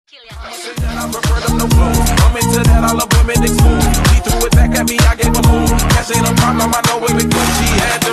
I prefer them no clothes. I'm into that, I love women exposed. He threw it back at me, I gave a move. Cash ain't a problem, I know it because she had